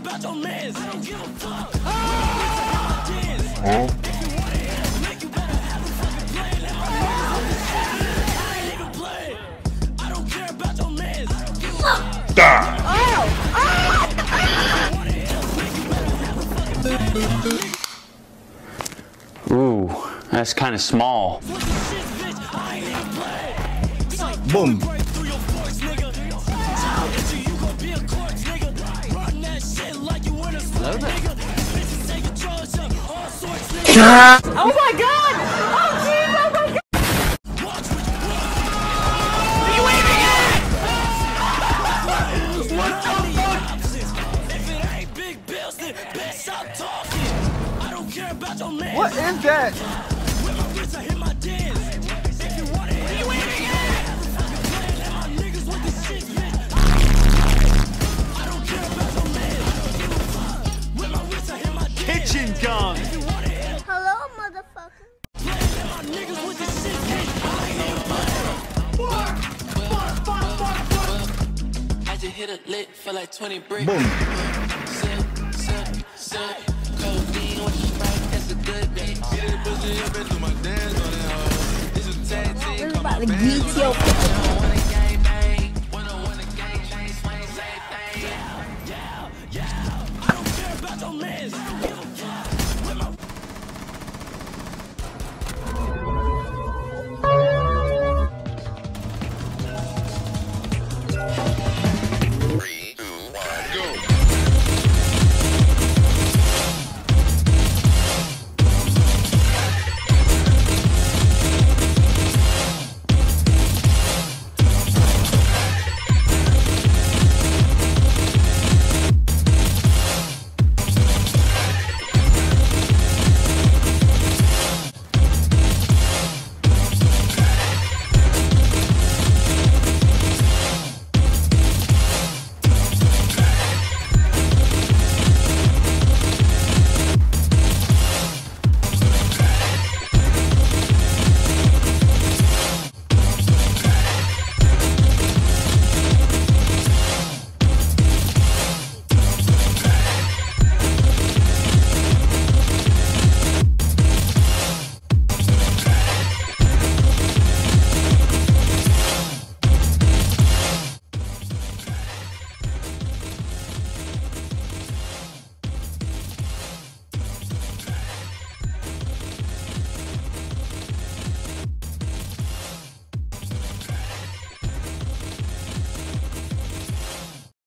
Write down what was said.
about your mans. I don't give a fuck. Make you better have a fucking plan. I ain't even play. I don't care about your mans. I don't give a fuck. Ooh, that's kind of small. Boom. Oh my god! Oh jeez, oh my god! Are you waving at? What the fuck? If it ain't big bills, then bitch, stop talking. I don't care about your man. What is that? With my wrist, I hit my dance. If you want it, are you waving at? Let my niggas with the shit, bitch. I don't care about your man. With my wrist, I hit my dance. Kitchen gun. Hello, motherfucker. I just hit a lick for like 20 bricks. Boom. Codeine with the sprite, that's a good bitch. We're about to beat your